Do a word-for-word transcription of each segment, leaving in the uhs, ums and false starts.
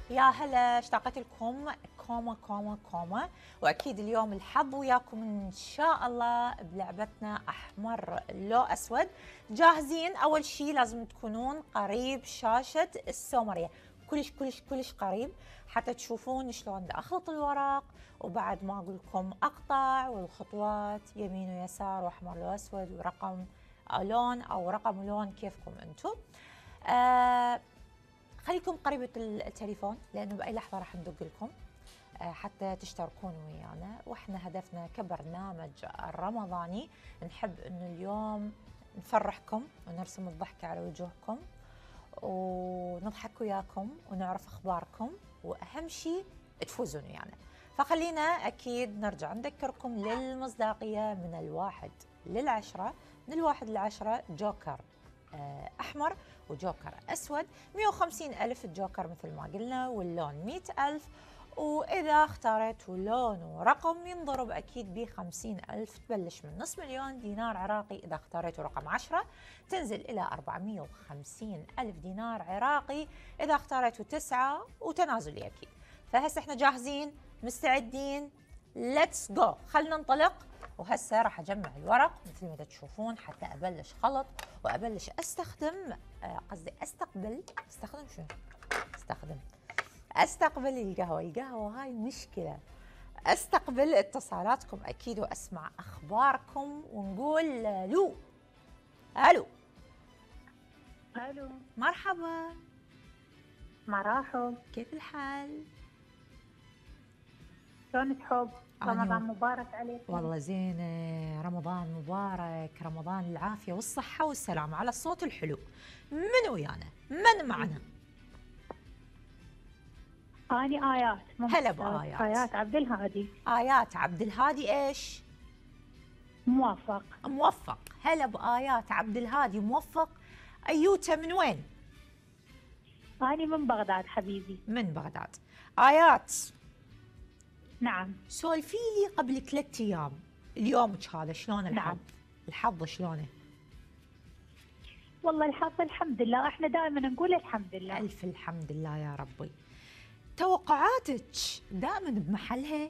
يا هلا، اشتقت لكم كوما كوما كوما. واكيد اليوم الحظ وياكم ان شاء الله بلعبتنا احمر لو اسود. جاهزين؟ اول شيء لازم تكونون قريب شاشه السومريه، كلش كلش كلش قريب حتى تشوفون شلون اخلط الورق، وبعد ما اقول لكم اقطع والخطوات يمين ويسار واحمر لو اسود ورقم لون او رقم لون كيفكم انتم. آه خليكم قريبة التليفون لأنه بأي لحظة راح ندق لكم حتى تشتركون ويانا. وإحنا هدفنا كبرنامج رمضاني نحب إنه اليوم نفرحكم ونرسم الضحكة على وجوهكم ونضحك وياكم ونعرف أخباركم، وأهم شيء تفوزون ويانا. فخلينا أكيد نرجع نذكركم للمصداقية من الواحد للعشرة. من الواحد للعشرة جوكر أحمر وجوكر أسود، مئة وخمسين ألف الجوكر مثل ما قلنا، واللون مئة ألف. وإذا اختاريتوا لون ورقم ينضرب أكيد ب خمسين ألف، تبلش من نصف مليون دينار عراقي. إذا اختاريتوا رقم عشرة تنزل إلى أربعمئة وخمسين ألف دينار عراقي. إذا اختاريتوا تسعة وتنازلي أكيد. فهسه احنا جاهزين مستعدين، ليتس جو، خلنا ننطلق. وهسه راح اجمع الورق مثل ما تشوفون حتى ابلش خلط وابلش استخدم آه قصدي استقبل استخدم شنو؟ استخدم استقبل القهوه. القهوه هاي مشكله. استقبل اتصالاتكم اكيد واسمع اخباركم ونقول لو. الو الو، مرحبا، مرحب، كيف الحال؟ شلون تحب؟ رمضان مبارك عليكم. والله زينة، رمضان مبارك، رمضان العافية والصحة والسلامة. على الصوت الحلو، من ويانا؟ من معنا؟ أني آيات. هلا بآيات. آيات عبد الهادي. آيات عبد الهادي إيش؟ موفق. موفق. هلا بآيات عبد الهادي موفق. أيوتا من وين؟ أني من بغداد حبيبي. من بغداد. آيات، نعم. سولفي لي قبل ثلاثة أيام اليومك هذا شلون الحظ؟ نعم. الحظ شلونه؟ والله الحظ الحمد لله، احنا دائما نقول الحمد لله. ألف الحمد لله يا ربي. توقعاتك دائما بمحلها؟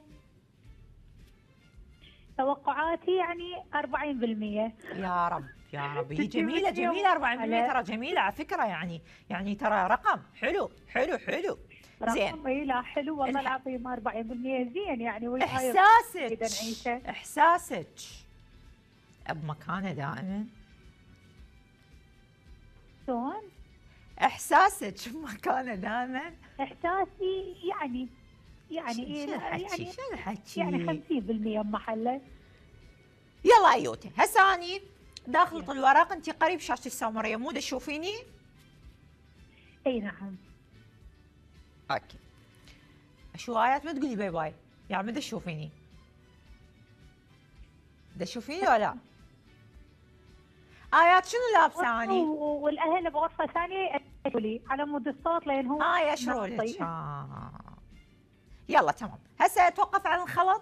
توقعاتي يعني أربعين بالمئة. يا رب يا رب، هي جميلة جميلة أربعين بالمئة، ترى جميلة على فكرة، يعني يعني ترى رقم حلو حلو حلو. زين. اي لا حلو والله العظيم، أربعين بالمئة زين يعني. احساسك نعيشه. احساسك بمكانه دائما؟ شلون؟ احساسك بمكانه دائما؟ احساسي يعني يعني شنو الحكي؟ يعني شنو الحكي؟ يعني خمسين بالمئة بمحله. يلا ايوتي، هسه اني داخلة الورق، انت قريب شاشة السومرية مو تشوفيني؟ اي نعم. اوكي. شو آيات ما تقولي باي باي، يعني ما تشوفيني؟ دا تشوفيني ولا لا؟ آيات شنو لابسة اني؟ والاهل بغرفة ثانية لي على مود الصوت لان هو اه يشروا لك. آه. يلا تمام، هسه توقف عن الخلط.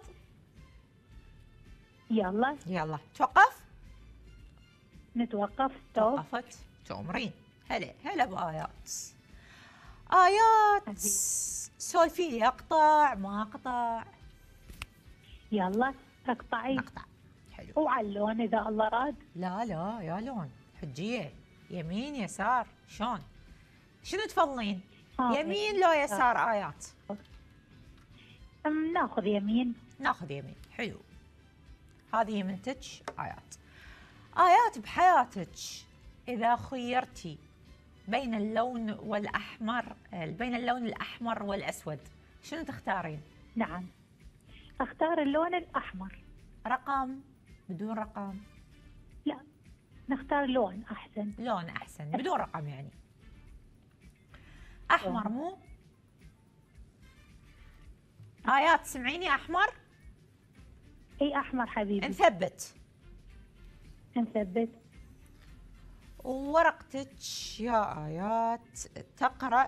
يلا يلا توقف. نتوقف. توقفت تؤمرين. هلا هلا بآيات. آيات سولفي لي، اقطع ما اقطع؟ يلا اقطعي. اقطع. حلو. وعلى اللون اذا الله راد. لا لا يا لون حجيه، يمين يسار شلون؟ شنو تفضلين؟ يمين لو يسار آيات؟ ناخذ يمين. ناخذ يمين. حلو. هذه يمنتك آيات. آيات بحياتك إذا خيرتي بين اللون والأحمر، بين اللون الأحمر والأسود، شنو تختارين؟ نعم اختار اللون الأحمر. رقم بدون رقم؟ لا نختار لون أحسن. لون أحسن بدون رقم يعني؟ أحمر مو؟ آيات سمعيني، أحمر؟ اي أحمر حبيبي. نثبت. نثبت. وورقتك يا آيات تقرأ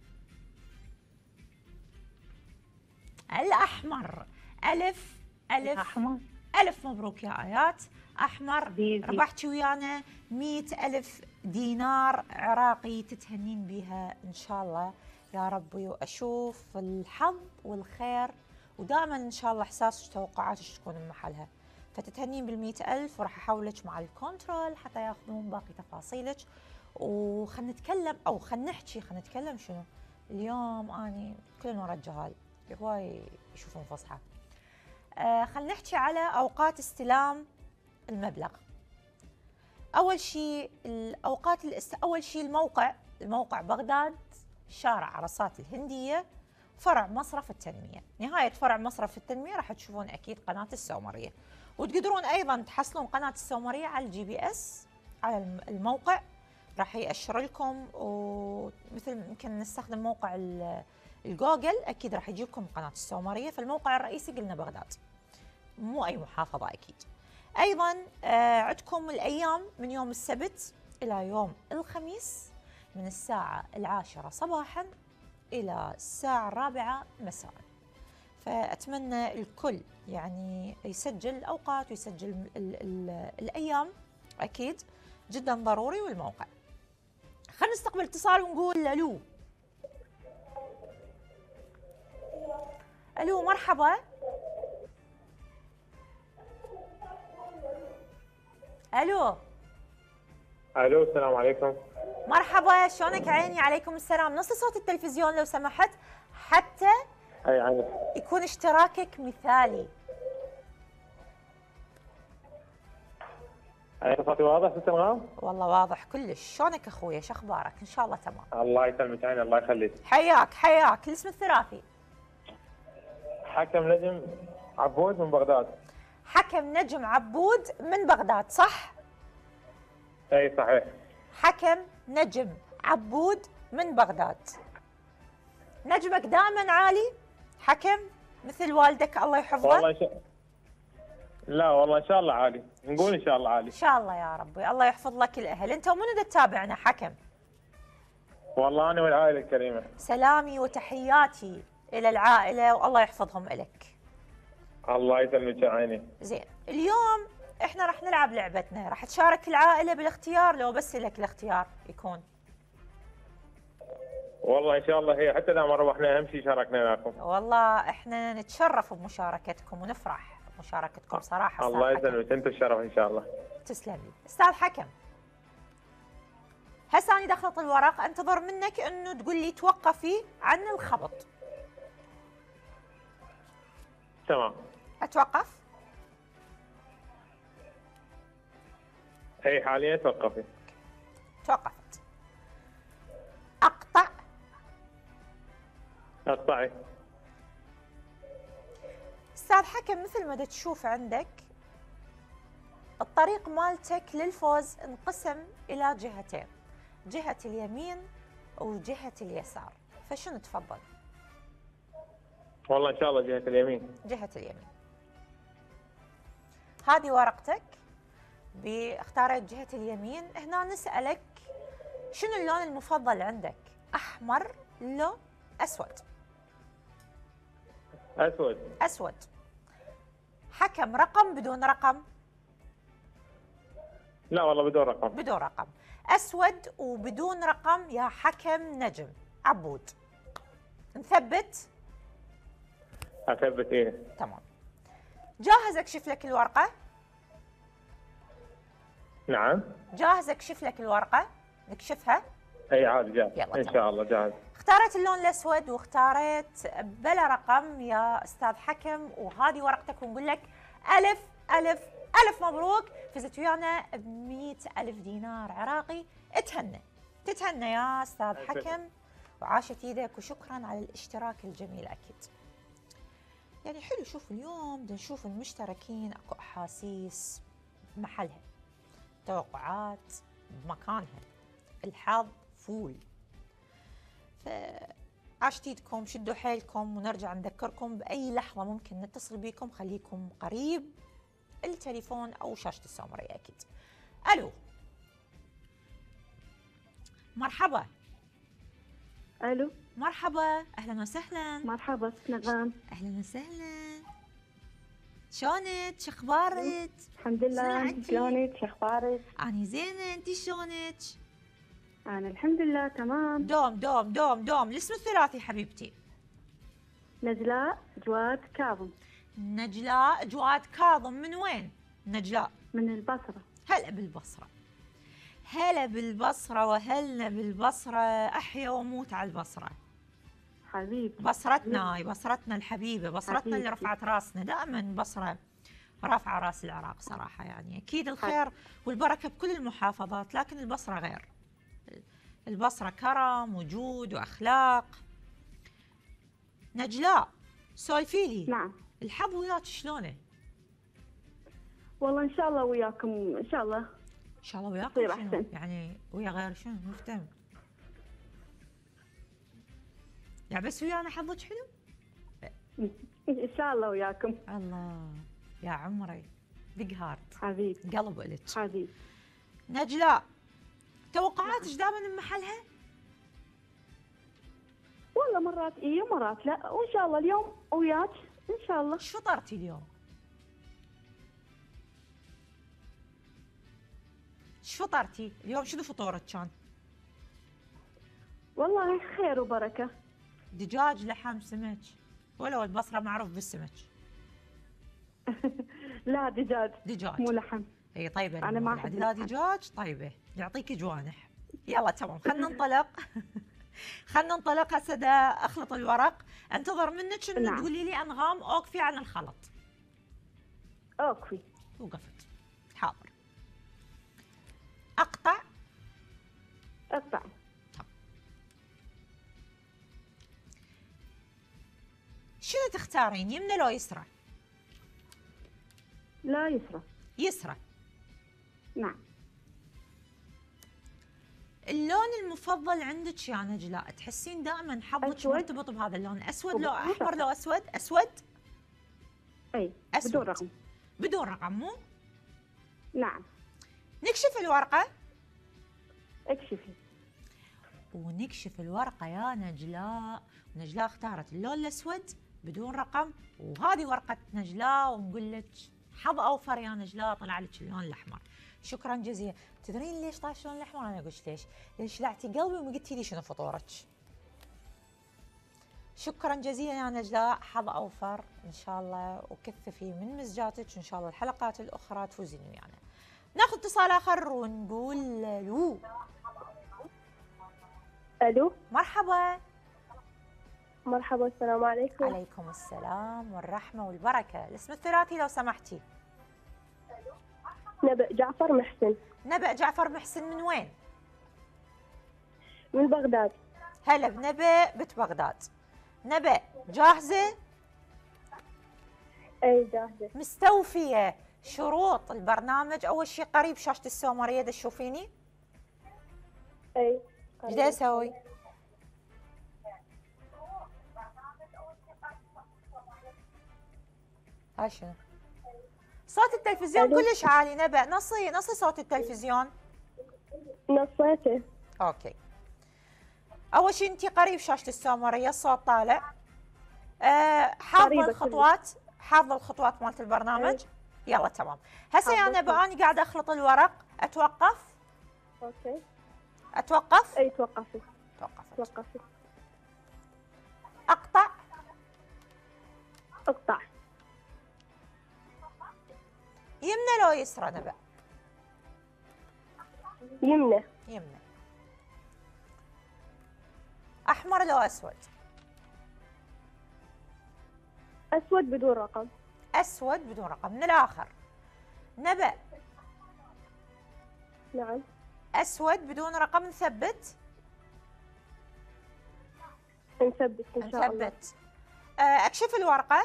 الأحمر. ألف ألف أحمر. ألف مبروك يا آيات. أحمر بيبي. ربحتي ويانا مئة ألف دينار عراقي تتهنين بها إن شاء الله يا ربي، واشوف الحظ والخير، ودائما ان شاء الله احساسك وتوقعاتك تكون بمحلها. فتتهنين بالمئة ألف، وراح احولك مع الكنترول حتى ياخذون باقي تفاصيلك. وخلنا نتكلم او خلنا نحكي خلنا نتكلم شنو اليوم. اني كل ورا الجهال هواي يشوفون فصحى. آه خلنا نحكي على اوقات استلام المبلغ. اول شيء الاوقات الاست... اول شيء الموقع الموقع بغداد، شارع عرصات الهنديه، فرع مصرف التنميه. نهايه فرع مصرف التنميه راح تشوفون اكيد قناه السومريه، وتقدرون ايضا تحصلون قناه السومريه على الجي بي اس على الموقع، راح يأشر لكم. ومثل يمكن نستخدم موقع الجوجل اكيد راح يجيبكم قناه السومريه. فالموقع الرئيسي قلنا بغداد، مو اي محافظه اكيد. ايضا آه عندكم الايام من يوم السبت الى يوم الخميس من الساعه العاشره صباحا الى الساعه الرابعه مساء. فاتمنى الكل يعني يسجل الاوقات ويسجل ال ال الايام، اكيد جدا ضروري. والموقع خلينا نستقبل اتصال ونقول الو. الو مرحبا. الو الو السلام عليكم. مرحبا، شلونك عيني؟ عليكم السلام. نص صوت التلفزيون لو سمحت حتى اي عارف. يكون اشتراكك مثالي. اي صوتي واضح ست انغام؟ والله واضح كلش. شلونك اخويا؟ شو اخبارك؟ ان شاء الله تمام. الله يسلمك عيني، الله يخليك. حياك حياك. الاسم الثلاثي. حكم نجم عبود من بغداد. حكم نجم عبود من بغداد صح؟ اي صحيح. حكم نجم عبود من بغداد. نجمك دائما عالي حكم مثل والدك الله يحفظه؟ والله إن شاء لا والله ان شاء الله عالي، نقول ان شاء الله عالي. ان شاء الله يا ربي. الله يحفظ لك الاهل. انت ومنو دا تتابعنا حكم؟ والله انا والعائله الكريمه. سلامي وتحياتي الى العائله والله يحفظهم لك. الله يسلمك يا عيني. زين، اليوم احنا راح نلعب لعبتنا، راح تشارك العائله بالاختيار لو بس لك الاختيار يكون. والله ان شاء الله هي حتى اذا ما ربحنا اهم شيء شاركنا وياكم. والله احنا نتشرف بمشاركتكم ونفرح بمشاركتكم صراحه. الله يسلمك، انت الشرف ان شاء الله. تسلم لي استاذ حكم. هسه اني دخلت الورق، انتظر منك انه تقول لي توقفي عن الخبط. تمام. اتوقف؟ اي حاليا توقفي. توقفت. اقطع. اقطعي. استاذ حكم، مثل ما دا تشوف عندك الطريق مالتك للفوز انقسم الى جهتين، جهة اليمين وجهة اليسار، فشنو تفضل؟ والله ان شاء الله جهه اليمين. جهة اليمين. هذه ورقتك، باختارت جهة اليمين. هنا نسألك شنو اللون المفضل عندك؟ احمر لو اسود؟ اسود. اسود. حكم رقم بدون رقم؟ لا والله بدون رقم. بدون رقم. اسود وبدون رقم يا حكم نجم عبود. نثبت؟ اثبت ايه. تمام. جاهز اكشف لك الورقه؟ نعم. جاهز اكشف لك الورقه؟ نكشفها؟ اي عادي جاهز يلا ان تمام. شاء الله جاهز. اختارت اللون الاسود واختارت بلا رقم يا استاذ حكم، وهذه ورقتك ونقول لك الف الف الف مبروك، فزت ويانا ب مئة الف دينار عراقي. اتهنى تتهنى يا استاذ حكم، وعاشت ايدك، وشكرا على الاشتراك الجميل. اكيد يعني حلو. شوف اليوم بدنا نشوف المشتركين اكو احاسيس بمحلها، توقعات بمكانها، الحظ فول. فعاشت ايدكم، شدوا حيلكم، ونرجع نذكركم باي لحظه ممكن نتصل بيكم، خليكم قريب التليفون او شاشه السومريه اكيد. الو مرحبا. الو مرحبا، اهلا وسهلا. مرحبا ست نغام. اهلا وسهلا. شلونك؟ شو اخبارك؟ الحمد لله، شلونك؟ شلونك؟ شو اخبارك؟ اني زينه، انتي شلونك؟ أنا الحمد لله تمام. دوم دوم دوم دوم. الاسم الثلاثي حبيبتي. نجلاء جواد كاظم. نجلاء جواد كاظم. من وين نجلاء؟ من البصرة. هلا بالبصرة. هلا بالبصرة وهلنا بالبصرة. أحيا وأموت على البصرة. حبيبتي. بصرتنا هاي بصرتنا الحبيبة، بصرتنا حبيبتي. اللي رفعت راسنا دائما. بصرة رافعة راس العراق صراحة، يعني أكيد الخير والبركة بكل المحافظات، لكن البصرة غير. البصرة كرم وجود وأخلاق. نجلاء سولفي لي. نعم. الحظ وياك شلونه؟ والله إن شاء الله وياكم، إن شاء الله. إن شاء الله وياكم يصير شنو؟ أحسن. يعني ويا غير شنو؟ مفتهم. يعني بس ويانا حظك حلو؟ إن شاء الله وياكم. الله يا عمري. بيج هارت. حبيبي. قلب لك. حبيبي. نجلاء توقعاتك دائما بمحلها؟ والله مرات إيه ومرات لا، وإن شاء الله اليوم وياك إن شاء الله. شو فطرتي اليوم؟ شو فطرتي؟ اليوم شنو فطورك كان؟ والله خير وبركة. دجاج لحم سمك؟ ولو البصرة معروف بالسمك. لا دجاج. دجاج. مو لحم. اي طيبة. أنا ما أحب لا اللحم. دجاج طيبة يعطيك جوانح. يلا تمام خلنا ننطلق. خلنا ننطلق هسه دا اخلط الورق. انتظر منك انه نعم. تقولي لي انغام اوقفي عن الخلط. أوكي. وقفت. حاضر. اقطع. اقطع. شنو تختارين يمنى لو يسرى؟ لا يسرى. يسرى. نعم. اللون المفضل عندك يا نجلاء؟ تحسين دائما حظك أسود. مرتبط بهذا اللون؟ اسود لو بدون احمر رقم. لو اسود؟ اسود. أي أسود. بدون رقم. بدون رقم مو؟ نعم. نكشف الورقة. اكشفي. ونكشف الورقة يا نجلاء. نجلاء اختارت اللون الأسود بدون رقم، وهذه ورقة نجلاء، ونقول لك حظ أوفر يا نجلاء طلع لك اللون الأحمر. شكرا جزيلا. تدرين ليش طايش اللون الأحمر؟ أنا أقول ليش؟ ليش شلعتي قلبي وما قلتي لي شنو فطورك. شكرا جزيلا يا نجلاء، حظ أوفر إن شاء الله، وكثفي من مزجاتك وإن شاء الله الحلقات الأخرى تفوزين ويانا. ناخذ اتصال آخر ونقول لو. الو. مرحبا. مرحبا، السلام عليكم. عليكم السلام والرحمة والبركة. الاسم الثلاثي لو سمحتي. نبأ جعفر محسن. نبأ جعفر محسن. من وين؟ من بغداد. هلا بنبأ بنت بغداد. نبأ جاهزة؟ اي جاهزة. مستوفية شروط البرنامج؟ أول شيء قريب شاشة السومرية دا تشوفيني؟ اي. ايش دا أسوي؟ هاي شنو؟ صوت التلفزيون ألو. كلش عالي. نبأ نصي نصي صوت التلفزيون. نصيته. اوكي. اول شيء انت قريب شاشه السومريه، الصوت طالع. أه حافظه قريبة الخطوات؟ حافظه الخطوات مالت البرنامج؟ يلا تمام. هسه يا حافظة. نبأ انا قاعده اخلط الورق. اتوقف؟ اوكي. اتوقف؟ اي توقفي. توقفت. توقفي. اقطع. اقطع. يمنى لو يسرى نبأ؟ يمنى. يمنى. احمر لو اسود؟ اسود بدون رقم. اسود بدون رقم. من الاخر. نبأ نعم. اسود بدون رقم. نثبت؟ نثبت ان شاء الله. نثبت. أه اكشف الورقه.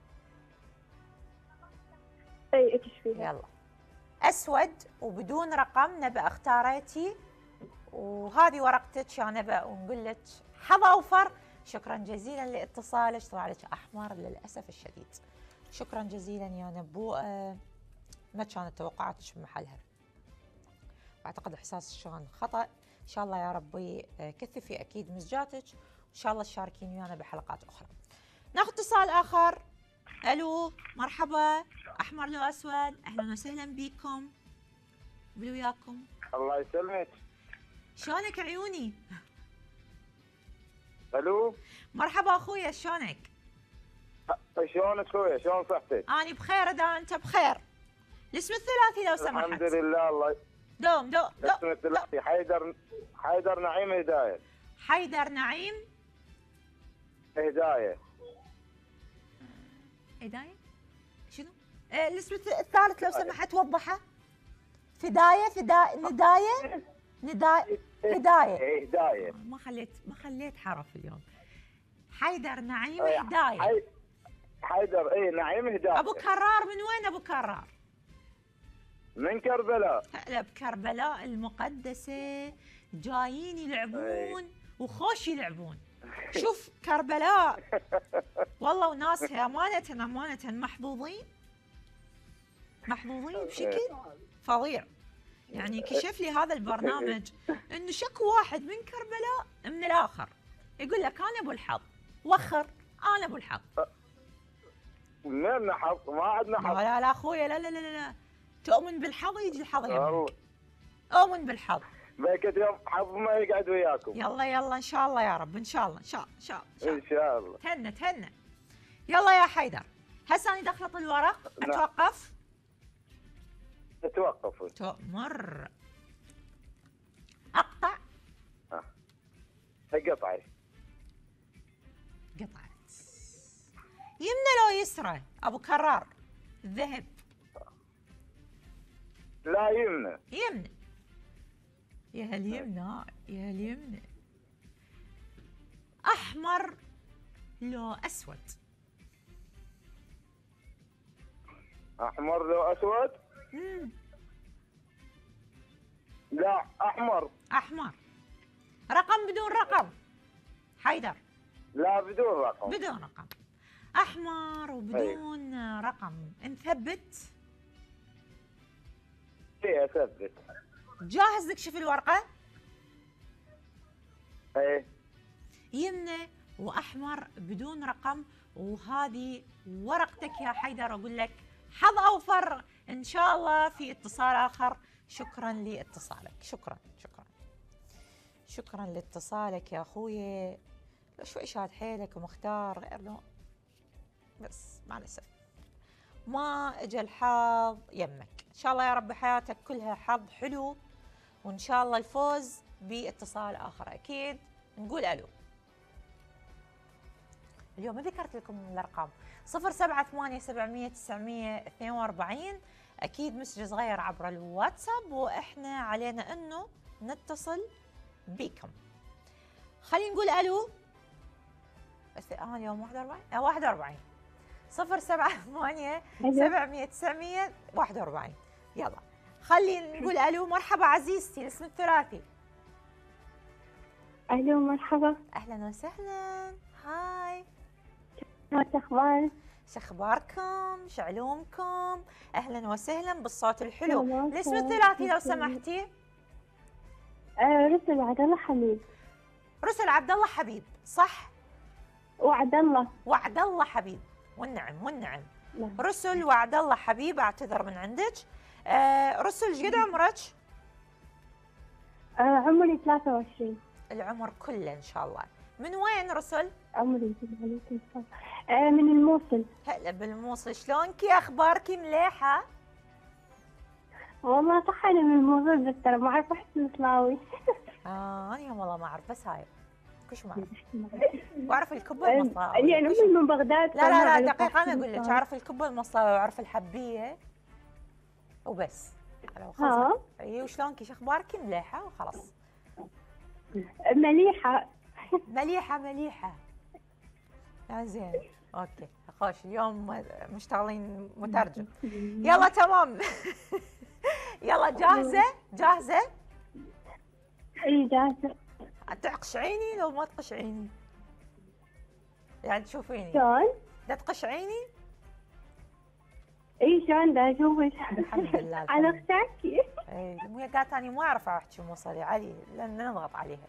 اي اكشفيها. يلا. اسود وبدون رقم. نبأ اختاريتي، وهذه ورقتك يا نبأ، ونقول لك حظ اوفر. شكرا جزيلا لاتصالك. طلع لك احمر للاسف الشديد. شكرا جزيلا يا نبوءه. ما كانت توقعاتك بمحلها، واعتقد احساسك كان خطا. ان شاء الله يا ربي كثفي اكيد مزجاتك، وان شاء الله تشاركين ويانا بحلقات اخرى. ناخذ اتصال اخر. الو مرحبا. احمر لو اسود؟ اهلا وسهلا بكم. وياكم. الله يسلمك. شلونك عيوني؟ الو مرحبا اخويا، شلونك؟ شلونك خويا؟ شلون صحتك؟ اني بخير، اذا انت بخير. الاسم الثلاثي لو سمحت. الحمد لله. الله دوم دوم دوم. اسم الثلاثي حيدر حيدر نعيم هدايه. حيدر نعيم هدايه. هدايه شنو؟ آه الاسم الثالث لو سمحت وضحه. فدايه فدايه ندايه ندايه هدايه. هدايه. ما خليت ما خليت حرف اليوم. حيدر نعيم أي هدايه. حي... حيدر اي نعيم هدايه. ابو كرار من وين ابو كرار؟ من كربلاء. هلا بكربلاء المقدسه، جايين يلعبون وخوش يلعبون. شوف كربلاء والله وناسها امانه امانه محظوظين محظوظين بشكل فظيع. يعني كشف لي هذا البرنامج انه شكو واحد من كربلاء من الاخر يقول لك انا ابو الحظ، وخر انا ابو الحظ. من حظ؟ ما عندنا حظ. لا لا اخويا، لا لا لا لا تؤمن بالحظ يجي الحظ يمك. والله اؤمن بالحظ. بيكت يوم حظ ما يقعد وياكم. يلا يلا ان شاء الله يا رب، ان شاء الله ان شاء الله ان شاء الله ان شاء الله. تهنى تهنى. يلا يا حيدر، هسه انا دخلت الورق. نعم. اتوقف. توقف. تؤمر. اقطع. قطعي. قطعت. يمنى لو يسرى ابو كرار؟ الذهب. لا يمنى. يمنى. يا هاليمنى يا هاليمنى. احمر لو اسود؟ احمر لو اسود؟ مم. لا احمر. احمر. رقم بدون رقم حيدر؟ لا بدون رقم. بدون رقم. احمر وبدون أي. رقم. نثبت؟ ايه اثبت. جاهز نكشف الورقه؟ ايه. يمنى واحمر بدون رقم، وهذه ورقتك يا حيدر. اقول لك حظ اوفر ان شاء الله في اتصال اخر. شكرا لاتصالك، شكرا شكرا شكرا لاتصالك يا اخوي. لو شوي شاد حيلك ومختار غير لون، بس مع الاسف ما اجى الحظ يمك. ان شاء الله يا رب حياتك كلها حظ حلو، وان شاء الله الفوز باتصال اخر اكيد. نقول الو. اليوم ما ذكرت لكم الارقام. صفر سبعة ثمانية سبعمية تسعمية اثنين وأربعين. اكيد مسج صغير عبر الواتساب، واحنا علينا انه نتصل بكم. خلينا نقول الو. بس اه اليوم واحد وأربعين اه واحد وأربعين. صفر سبعة ثمانية سبعمية تسعمية واحد وأربعين. يلا خلينا نقول الو. مرحبا عزيزتي، الاسم الثلاثي. الو مرحبا. اهلا وسهلا. هاي، شو الاخبار؟ شو اخباركم؟ شو علومكم؟ اهلا وسهلا بالصوت الحلو. تمام. الاسم الثلاثي لو سمحتي. آه رسل عبد الله حبيب. رسل عبد الله حبيب صح؟ وعد الله. وعد الله حبيب. والنعم والنعم. نعم. رسل وعد الله حبيب. اعتذر من عندك. آه رسل ايش قد عمرك؟ آه عمري ثلاثة وعشرين. العمر كله ان شاء الله. من وين رسل؟ عمري آه من الموصل. هلا بالموصل. شلونكي؟ اخباركي مليحه؟ والله صح انا من الموصل، بس ترى ما اعرف احكي مصلاوي. اه انا والله ما اعرف، بس هاي كلش ما اعرف. واعرف الكبه المصلاوي. يعني امي من بغداد. لا لا لا دقيقه انا اقول لك، اعرف الكبه المصلاوي واعرف الحبيه وبس. ها اي وشلونكي؟ شو اخباركي؟ مليحه وخلاص. مليحه. مليحه مليحه. زين اوكي خوش. اليوم مشتغلين مترجم. يلا تمام. يلا جاهزه؟ جاهزه؟ اي جاهزه. تقشعيني لو ما تقشعيني؟ يعني تشوفيني شلون؟ لا تقشعيني؟ اي شلون دا اشوفك؟ الحمد لله. على اختك. اي مو قالت اني ما اعرف احكي مصري علي لان نضغط عليها.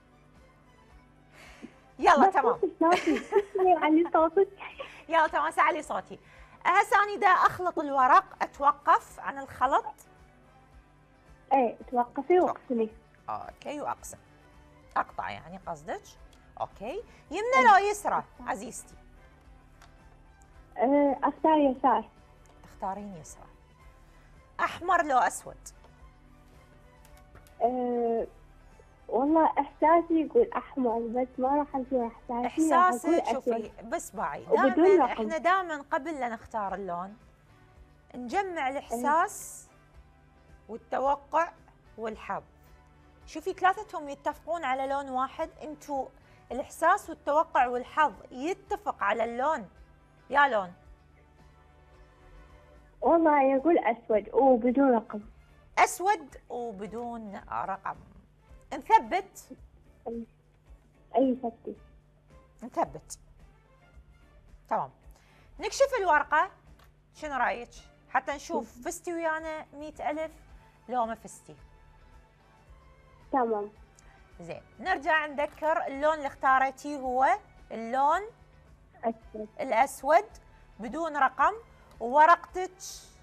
يلا تمام. علي صوتك. يلا تمام سعلي صوتي. هسه اني دا اخلط الورق. اتوقف عن الخلط. ايه توقفي واغسلي. اوكي واقسم. اقطع يعني قصدك؟ اوكي. يمنى لو يسرى عزيزتي؟ أه، اختار يسار. تختارين يسرى. احمر لو اسود؟ أه والله احساسي يقول احمر، بس ما راح اقول احساسي، راح احساسك أقول شوفي أسود. بس باعي وبدون دائما رقم. احنا دائما قبل لا نختار اللون نجمع الاحساس والتوقع والحظ. شوفي ثلاثتهم يتفقون على لون واحد، انتوا الاحساس والتوقع والحظ يتفق على اللون، يا لون؟ والله يقول اسود وبدون رقم. اسود وبدون رقم. نثبت؟ اي فتي. نثبت. تمام. نكشف الورقة، شنو رايك؟ حتى نشوف فزتي ويانا مئة ألف لو ما فزتي. تمام. زين، نرجع نذكر اللون اللي اختاريتيه هو اللون اسود. الأسود بدون رقم، وورقتك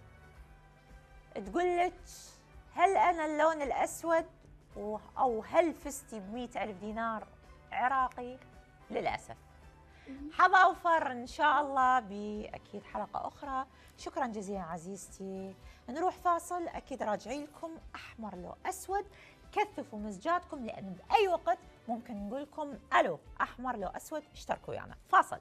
تقول لك هل أنا اللون الأسود أو هل فزتي بمئة ألف دينار عراقي؟ للأسف. حظ أوفر إن شاء الله بأكيد حلقة أخرى. شكرا جزيلا عزيزتي. نروح فاصل، أكيد راجعي لكم أحمر لو أسود. كثفوا مزجاتكم لأن بأي وقت ممكن نقول لكم ألو أحمر لو أسود. اشتركوا ويانا. فاصل.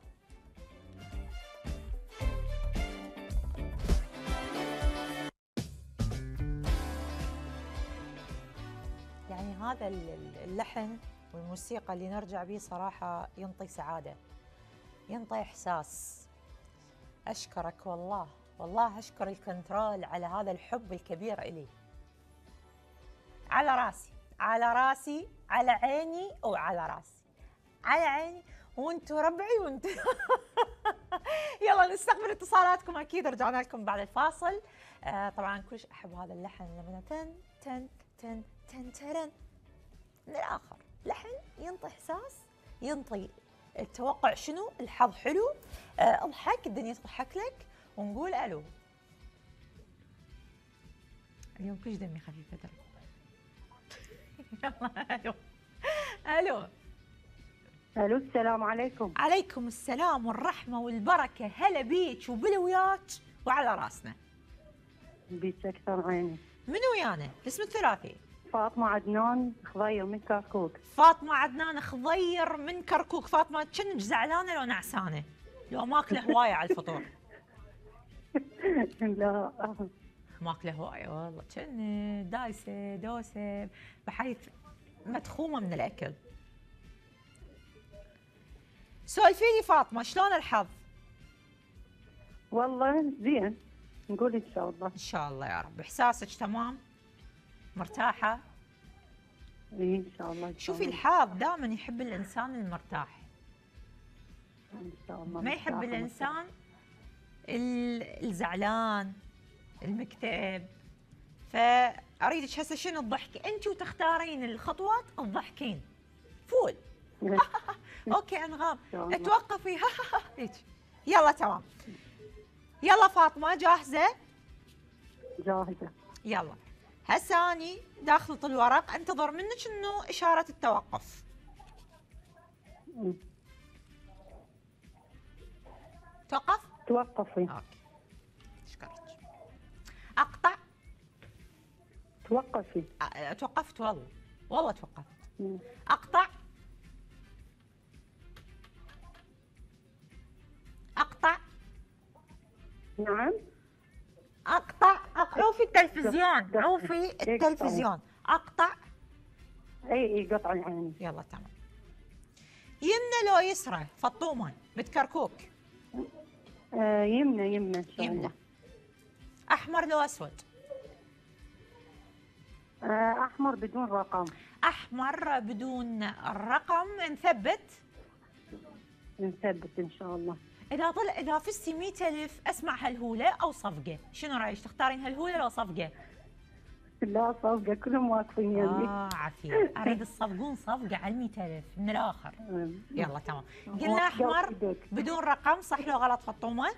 يعني هذا اللحن والموسيقى اللي نرجع به صراحة ينطي سعادة، ينطي إحساس. أشكرك والله، والله أشكر الكنترول على هذا الحب الكبير إلي. على راسي، على راسي، على عيني وعلى راسي. على عيني وانتوا ربعي وانتوا يلا نستقبل اتصالاتكم. أكيد رجعنا لكم بعد الفاصل. آه طبعا كلش أحب هذا اللحن لما تن تن تن تن ترن. من الآخر لحن ينطي إحساس، ينطي التوقع شنو، الحظ حلو. آه اضحك، الدنيا تضحك لك، ونقول ألو. اليوم كلش دمي خفيف ترى. يلا ألو. ألو. الو السلام عليكم. عليكم السلام والرحمة والبركة. هلا بيك وبالوياك وعلى راسنا. بيك اكثر عيني. من ويانا؟ الاسم الثلاثي. فاطمه عدنان خضير من كركوك. فاطمة عدنان خضير من كركوك. فاطمة كنك زعلانة لو نعسانة؟ لو ماكلة هواية على الفطور؟ لا ماكلة هواية والله، كن دايسة دوسة بحيث مدخومة من الأكل. سولفي لي فاطمة، شلون الحظ؟ والله زين، نقول ان شاء الله. إن شاء الله يا رب. إحساسك تمام؟ مرتاحة؟ إيه ان شاء الله. شوفي الحظ دائما يحب الإنسان المرتاح، ان شاء الله. ما يحب الإنسان الزعلان المكتئب. فأريدك هسه شنو تضحكي أنت وتختارين الخطوات تضحكين فول. اوكي انغام توقفي. هيك يلا تمام. يلا فاطمه جاهزه؟ جاهزه. يلا هسه اني داخلة الورق انتظر منك انه اشاره التوقف. توقف؟ توقفي. اوكي اشكرك. اقطع. توقفي. أه توقفت والله، والله توقفت. مم. اقطع. اقطع. نعم. اقطع. عوفي التلفزيون، عوفي التلفزيون. اقطع. اي اي قطع عيني. يلا تمام. يمنى لو يسرى؟ فطومه بتكركوك. آه يمنى يمنى ان شاء يمنى. الله. احمر لو اسود؟ آه احمر بدون رقم. احمر بدون الرقم. نثبت؟ نثبت ان شاء الله. اذا طلع اذا فزتي مئة ألف اسمع هالهوله او صفقه، شنو رايك تختارين هالهوله لو صفقه؟ لا صفقه، كلهم واقفين يمي. اه عافيه، اريد الصفقون صفقه على مئة ألف من الاخر. يلا تمام. قلنا احمر بدون رقم، صح لو غلط فطومه؟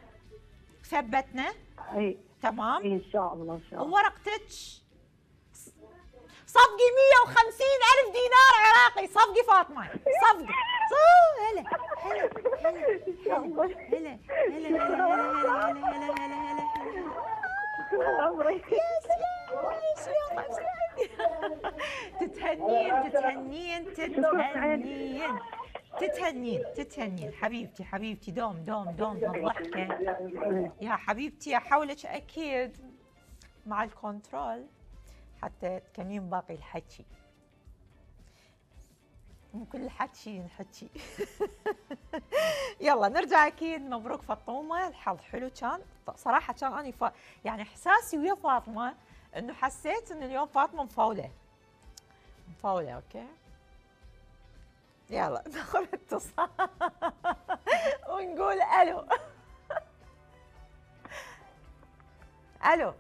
ثبتنا؟ اي تمام ان شاء الله ان شاء الله. وورقتك صفقي مية وخمسين ألف دينار عراقي، صفقي فاطمة، صفقي. هلا هلا هلا هلا هلا هلا هلا هلا هلا تتهنين تتهنين تتهنين تتهنين تتهنين حبيبتي حبيبتي، دوم دوم دوم الضحكة يا حبيبتي، احاولك اكيد مع الكنترول حتى تكملين باقي الحكي، مو كل الحكي نحكي. يلا نرجع. اكيد مبروك فطومه، الحظ حلو كان صراحه، كان اني ف... يعني احساسي ويا فاطمه انه حسيت ان اليوم فاطمه مفاوله مفاوله. اوكي يلا ناخذ اتصال ونقول الو. الو.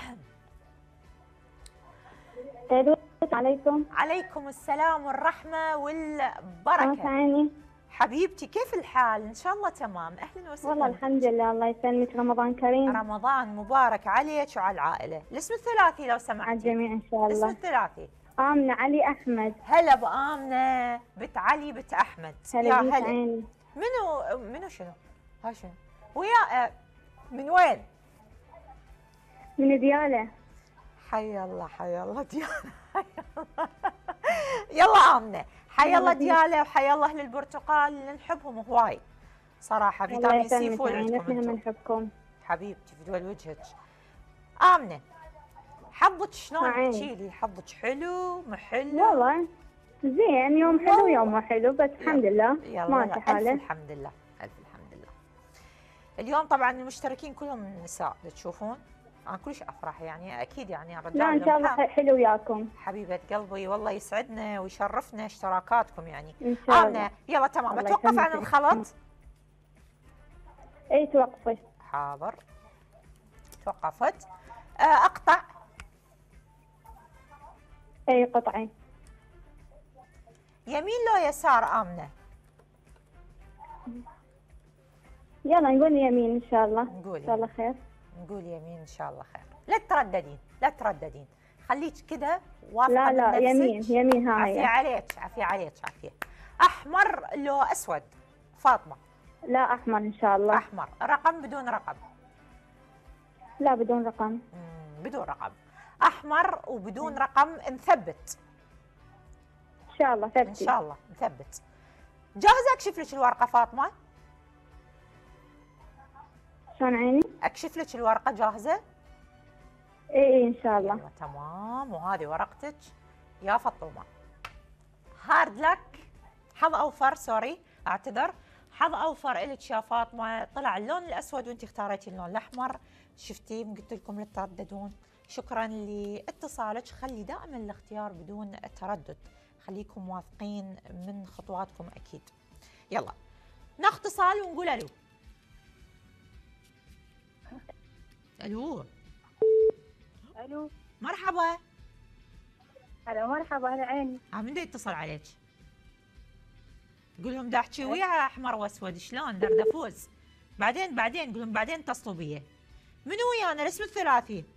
الو عليكم. عليكم السلام والرحمه والبركه. ثاني حبيبتي كيف الحال؟ ان شاء الله تمام. اهلا وسهلا. والله الحمد لله، الله يسلمك، رمضان كريم. رمضان مبارك عليك وعلى العائله. الاسم الثلاثي لو سمحتي. على الجميع ان شاء الاسم الله. الثلاثي. آمنة علي أحمد. هلا بآمنة بنت علي بنت أحمد. هلا يا بيك هلا. عيني. منو منو شنو؟ ها شنو؟ ويا من وين؟ من ديالة. حي الله حي الله ديالة. حي الله. يلا آمنة، حي الله ديالة وحي الله أهل البرتقال اللي نحبهم هواي صراحة. فيتامين سي فول عندكم نحن انتم. بنحبكم حبيبتي في دول وجهك. آمنة حظك شلون؟ احكي لي حظك حلو مو حلو؟ والله زين، يوم حلو يوم مو حلو، بس الحمد لله يلا ماشي حاله. ألف الحمد لله ألف الحمد لله. اليوم طبعا المشتركين كلهم من النساء تشوفون، انا كلش افرح يعني اكيد يعني الرجال. لا ان شاء الله حلو وياكم. حبيبه قلبي والله يسعدنا ويشرفنا اشتراكاتكم يعني. ان شاء الله. آمنة يلا تمام، اتوقف عن الخلط. اي توقفي. حاضر توقفت. اقطع. اي قطعي. يمين لو يسار آمنة؟ يلا نقول يمين ان شاء الله. نقول ان شاء الله خير. نقول يمين ان شاء الله خير. لا ترددين لا ترددين، خليك كده واثقه لا لا بنفسك. يمين يمين هاي. عافية عليك عافية عليك عافية. احمر لو اسود فاطمة؟ لا احمر ان شاء الله. احمر. رقم بدون رقم؟ لا بدون رقم. مم. بدون رقم. احمر وبدون رقم. نثبت ان شاء الله. ثبتي ان شاء الله نثبت. جاهزة اكشف لك الورقة فاطمة؟ شلون عيني؟ اكشف لك الورقة جاهزة؟ اي اي ان شاء الله. يلا تمام. وهذه ورقتك يا فطومة. هارد لك، حظ اوفر، سوري اعتذر، حظ اوفر لك يا فاطمة. طلع اللون الاسود وانت اختاريتي اللون الاحمر. شفتي قلت لكم لا ترددون. شكرا لاتصالك. خلي دائما الاختيار بدون تردد، خليكم واثقين من خطواتكم اكيد. يلا ناخذ اتصال ونقول الو. الو. الو مرحبا. هلا مرحبا. هلا عيني. من دا يتصل عليك؟ قول لهم دا احكي ويا احمر واسود شلون درد افوز. بعدين بعدين قول لهم بعدين اتصلوا بي. منو ويانا الاسم الثلاثي؟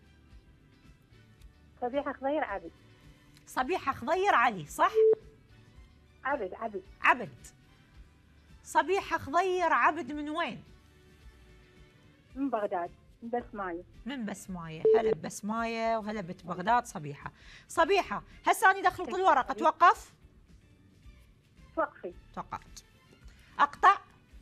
صبيحة خضير عبد. صبيحة خضير علي صح؟ عبد عبد عبد. صبيحة خضير عبد من وين؟ من بغداد، من بسماية. من بسماية. هلا ببسماية وهلا بنت بغداد صبيحة. صبيحة هسه اني دخلت الورقة. توقف. توقفي. توقفت. اقطع.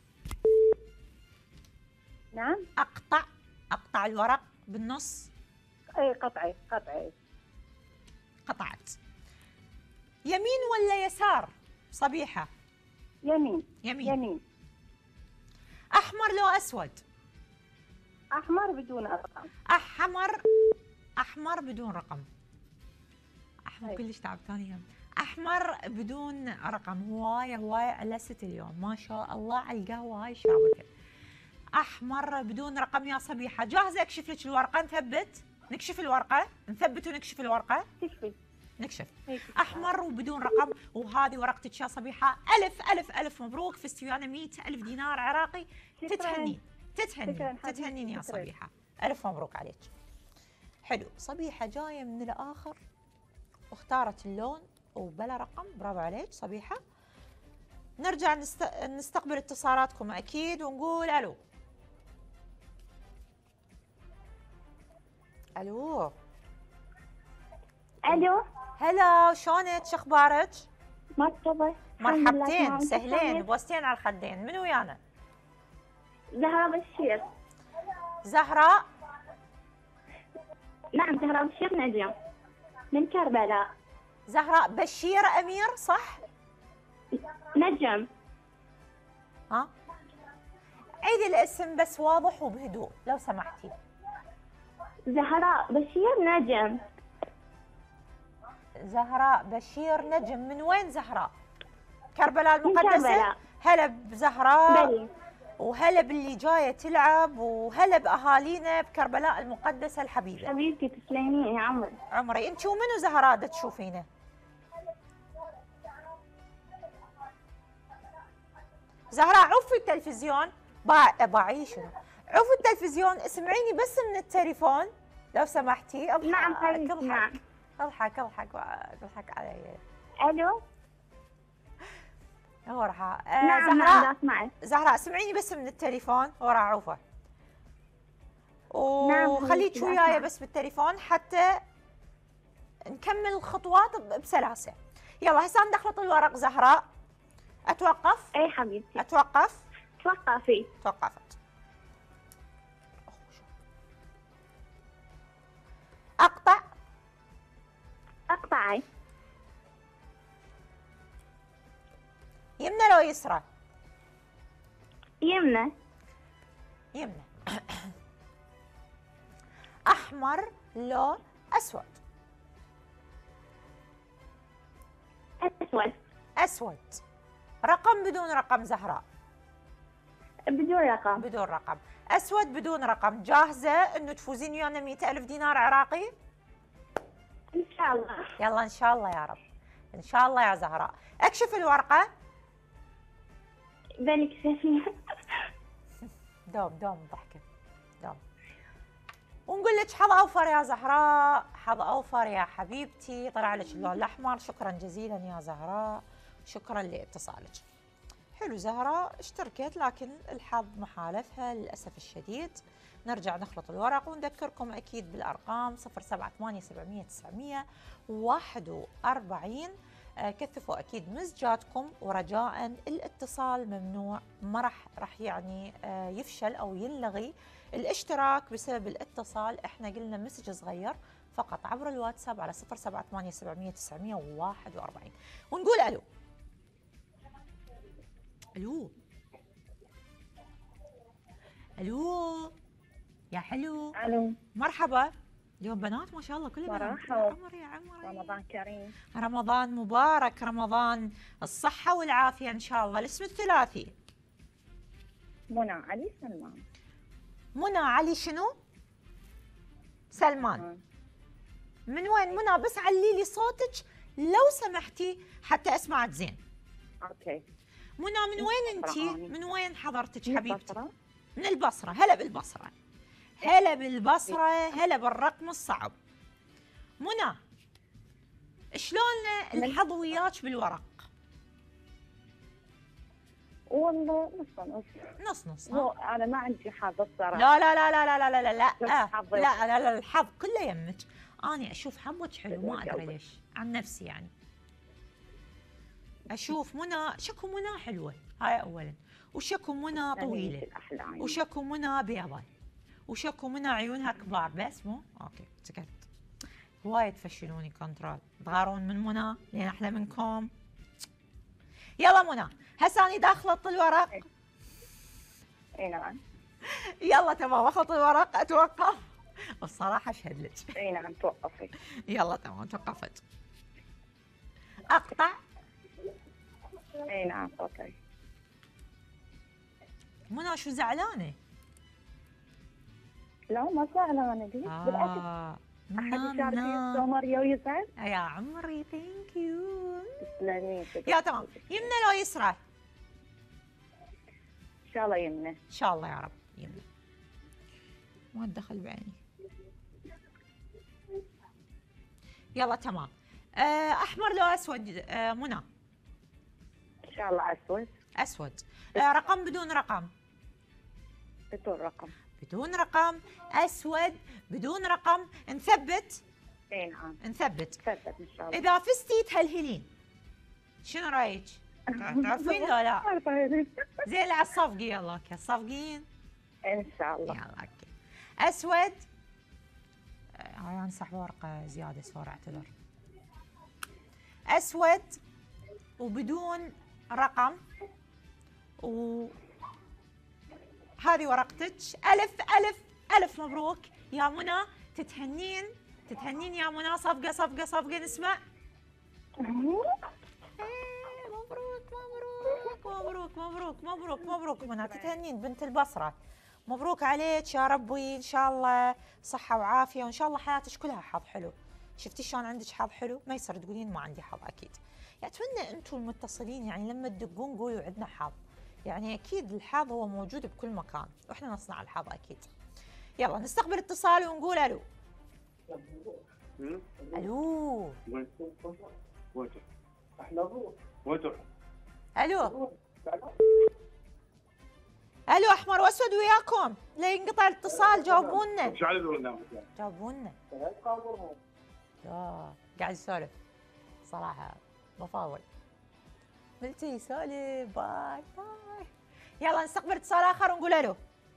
نعم. اقطع. اقطع الورق بالنص. اي قطعي قطعي. قطعت. يمين ولا يسار صبيحة؟ يمين. يمين. يمين. احمر لو اسود؟ احمر بدون رقم. احمر. احمر بدون رقم. احمر أي. كلش تعبتاني يوم. احمر بدون رقم. هوايه هوايه علست اليوم ما شاء الله على القهوه هاي شابكه. احمر بدون رقم يا صبيحه. جاهزه اكشف لك الورقه؟ نثبت نكشف الورقه نثبت ونكشف الورقه. تكفي. نكشف. هيك. احمر وبدون رقم. وهذه ورقتك يا صبيحه. الف الف الف مبروك، فزتي ويانا مئة الف دينار عراقي. شكراً. تتهنين تتهنين شكراً حبيبتي. تتهنين يا شكراً. صبيحه. الف مبروك عليك. حلو. صبيحه جايه من الاخر واختارت اللون وبلا رقم. برافو عليك صبيحة. نرجع نست... نستقبل اتصالاتكم أكيد ونقول ألو. ألو. الو. هلا شلونك؟ شو اخبارك؟ مرحبا. مرحبتين سهلين بوستين على الخدين. من ويانا؟ زهراء بشير. زهراء. نعم زهراء بشير نجم من كربلاء. زهراء بشير أمير صح؟ نجم. ها؟ عيدي الاسم بس واضح وبهدوء لو سمحتي. زهراء بشير نجم. زهراء بشير نجم. من وين زهراء؟ كربلاء المقدسة؟ من كربلاء. هلا بزهراء. بلي. وهلا باللي جاية تلعب وهلا بأهالينا بكربلاء المقدسة الحبيبة. حبيبتي تسلمي يا عمري. عمري. انت ومنو زهراء دا تشوفينه؟ زهراء عفي التلفزيون. باع باعي شنو؟ عفي التلفزيون اسمعيني بس من التليفون لو سمحتي. اضحك. نعم حبيبتي نعم. اضحك اضحك اضحك علي. الو. هو راح آه نعم زهراء. نعم اسمعك. زهراء اسمعيني بس من التليفون ورا عوفه. نعم وخليك وياي بس بالتليفون حتى نكمل الخطوات بسلاسه. يلا هسه ندخلط الورق. زهراء اتوقف؟ اي حبيبتي. اتوقف؟ توقفي. توقفت. اقطع. اقطعي. يمنى لو يسرى؟ يمنى. يمنى. احمر لو اسود؟ اسود. اسود. رقم بدون رقم زهراء؟ بدون رقم. بدون رقم. اسود بدون رقم. جاهزه انه تفوزين ويانا مئة ألف دينار عراقي؟ ان شاء الله. يلا ان شاء الله يا رب. ان شاء الله يا زهراء. اكشف الورقه. بالك شايفين. دوم دوم ضحكه دوم. ونقول لك حظ اوفر يا زهراء. حظ اوفر يا حبيبتي. طلع لك اللون الاحمر. شكرا جزيلا يا زهراء. شكرا لاتصالك. حلو زهراء اشتركت لكن الحظ محالفها للاسف الشديد. نرجع نخلط الورق ونذكركم اكيد بالارقام صفر سبعة ثمانية سبعمية تسعمية واحد وأربعين. آه كثفوا اكيد مزجاتكم ورجاء الاتصال ممنوع. ما راح راح يعني آه يفشل او ينلغي الاشتراك بسبب الاتصال. احنا قلنا مسج صغير فقط عبر الواتساب على صفر سبعة ثمانية سبعمية تسعمية واحد وأربعين. ونقول الو. الو. الو يا حلو. الو مرحبا. اليوم بنات ما شاء الله كلها بنات. مرحبا. يا عمري يا عمري. رمضان كريم. رمضان مبارك. رمضان الصحة والعافية ان شاء الله. الاسم الثلاثي؟ منى علي سلمان. منى علي شنو؟ سلمان. آه. من وين منى؟ بس علي لي صوتك لو سمحتي حتى اسمعك زين. اوكي. منى من وين انتي؟ أنا. من وين حضرتك من حبيبتي؟ البصرة. من البصرة. هلا بالبصرة. هلا بالبصرة. هلا بالرقم الصعب. منى شلون الحظ وياك بالورق؟ والله نص نص. نص نص. هو ها؟ انا ما عندي حظ الصراحه. لا لا لا لا لا لا لا لا بس لا حظي. لا لا لا الحظ كله يمك. أنا أشوف حظك حلو ما أدري قلبي. ليش عن نفسي يعني. أشوف منى شكو منى حلوة هاي أولا. وشكو منى طويلة. الأحلام. وشكو منى بيضة. وشكو منى عيونها كبار بس مو؟ أوكي سكت. وايد تفشلوني كنترول. تغارون من منى لين أحلى منكم. يلا منى هسه أنا داخلة الورق. اي نعم. يلا تمام اخلط الورق اتوقف. الصراحه اشهد لك. اي نعم توقفي. يلا تمام توقفت. اقطع. اي نعم اوكي. منى شو زعلانه؟ لا ما زعلانه بي بالعكس. اه احد منى يشارك في منى السومرية ويزعل. يا عمري ثانك يو. تسلمي. يا تمام يمنى لو يسرى؟ ان شاء الله يمنى. ان شاء الله يا رب يمنى. ما تدخل بعيني. يلا تمام. آه احمر لو اسود؟ آه منى. ان شاء الله اسود. اسود. آه رقم بدون رقم؟ بدون رقم. بدون رقم، اسود بدون رقم، نثبت؟ اي نعم. نثبت. ثبت ان شاء الله. اذا فزتي تهلهلين، شنو رايك؟ تعرفين لو لا؟ زين لا الصفقي، يلا اوكي الصفقين ان شاء الله. يلا اوكي. اسود. هاي انا سحب ورقه زياده سوري اعتذر. اسود وبدون رقم، و هذه ورقتك. الف الف الف مبروك يا منى، تتهنين تتهنين يا منى. صفقه صفقه صفقه نسمع. مبروك مبروك مبروك مبروك مبروك مبروك منى، تتهنين بنت البصره. مبروك عليك يا ربي، ان شاء الله صحه وعافيه، وان شاء الله حياتك كلها حظ حلو. شفتي شلون عندك حظ حلو؟ ما يصير تقولين ما عندي حظ. اكيد يعني اتمنى انتم المتصلين يعني لما تدقون قولوا عندنا حظ، يعني اكيد الحظ هو موجود بكل مكان واحنا نصنع الحظ اكيد. يلا نستقبل اتصال ونقول الو. الو الو الو احمر واسود وياكم، لا ينقطع الاتصال. جاوبونا جاوبونا. لا قاعد يسولف صراحه مفاول. قلتي يسولف. باي باي. يلا نستقبل اتصال اخر ونقول الو.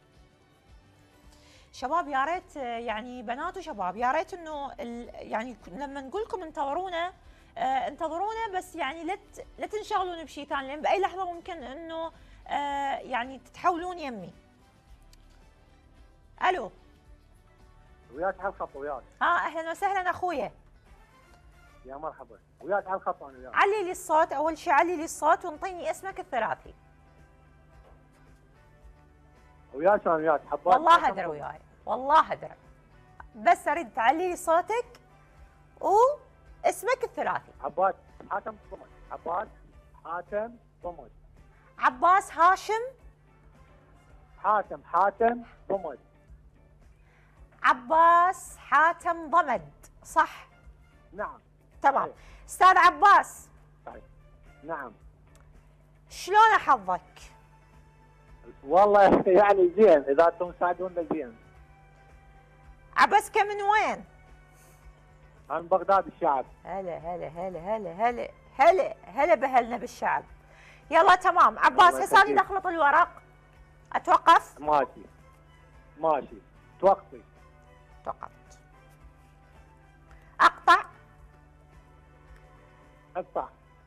شباب يا ريت يعني بنات وشباب يا ريت انه يعني لما نقول لكم انتظرونا آه انتظرونا، بس يعني لا لا تنشغلون بشيء ثاني، لان باي لحظه ممكن انه آه يعني تتحولون يمي. الو وياك على الخط وياك. ها اهلا وسهلا اخويا. يا مرحبا وياك على الخط انا وياك. علي لي الصوت اول شيء، علي لي الصوت وانطيني اسمك الثلاثي. وياك انا وياك حبايب. والله ادري وياي والله ادري، بس اريد تعلي لي صوتك واسمك الثلاثي. عباس حاتم ضمد. عباس حاتم ضمد. عباس هاشم. حاتم حاتم ضمد. عباس حاتم ضمد صح؟ نعم تمام. صحيح. استاذ عباس صحيح. نعم. شلون حظك؟ والله يعني زين، اذا انتم تساعدونا زين. عبسك من وين؟ من بغداد الشعب. هلا هلا هلا هلا هلا هلا هلا بهلنا بالشعب. يلا تمام عباس، هسه اريد اخلط الورق. اتوقف؟ ماشي ماشي توقفي. توقفت. اقطع. اقطع.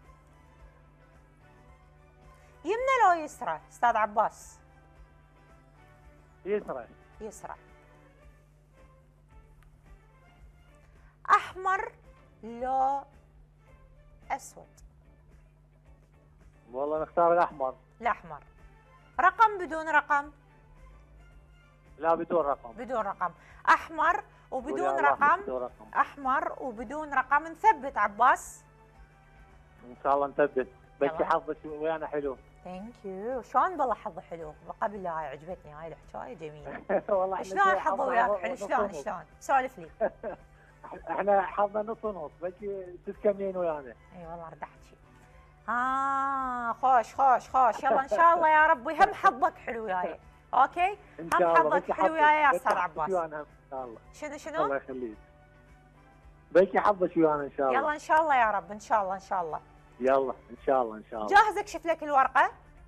يمنى لو يسرى استاذ عباس؟ يسرى. يسرى. احمر لو اسود؟ والله نختار الاحمر. الاحمر. رقم بدون رقم؟ لا بدون رقم. بدون رقم. احمر وبدون رقم. بدون رقم. احمر وبدون رقم. نثبت عباس؟ ان شاء الله نثبت. بس حظك ويانا حلو. ثانك يو. شلون بالله حظ حلو؟ قبل لا هاي عجبتني هاي الحكايه جميله. والله شلون حظ وياك حلو؟ شلون شلون؟ سولف لي. احنا حظنا نص ونص، بس تتكملين ويانا. اي والله رد احكي. اه خوش خوش خوش. يلا ان شاء الله يا رب هم حظك حلو وياي. اوكي؟ ان هم شاء الله. حظك حلو وياي يا استاذ عباس. ان شاء الله. شنو شنو؟ الله يخليك. بيكي حظك ويانا ان شاء الله. يلا ان شاء الله يا رب، ان شاء الله ان شاء الله. يلا ان شاء الله ان شاء الله. جاهز اكشف لك الورقه؟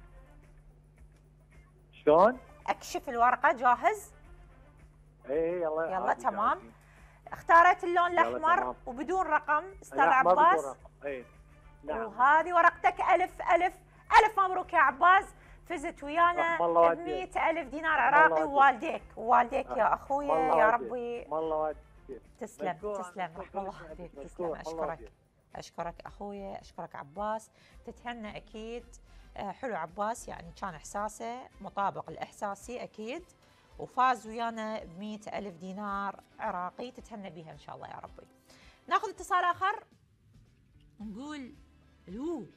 شلون؟ اكشف الورقه جاهز؟ اي يلا يلا تمام. اختاريت اللون الاحمر وبدون رقم استاذ عباس. اي نعم. وهذه ورقتك الف الف الف مبروك يا عباس، فزت ويانا ب مئة ألف دينار عراقي، ووالديك ووالديك يا اخويا يا ربي. والله تسلم تسلم رحم الله عليك. تسلم. اشكرك اشكرك اخويا، اشكرك عباس. تتهنى اكيد. حلو عباس، يعني كان احساسه مطابق الاحساسي اكيد، وفاز ويانا ب مئة ألف دينار عراقي. تتهنى بها ان شاء الله يا ربي. ناخذ اتصال اخر نقول الو.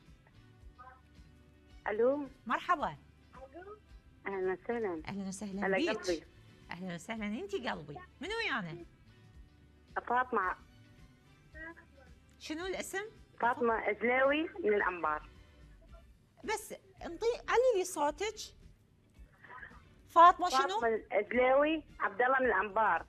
الو مرحبا. اهلا وسهلا. اهلا وسهلا بيك. اهلا وسهلا. انتي قلبي. من ويانا؟ فاطمه. شنو الاسم؟ فاطمة أزلاوي من الأنبار. بس انطي علي لي صوتك. فاطمه شنو؟ فاطمة الأزلاوي عبد الله من الأنبار.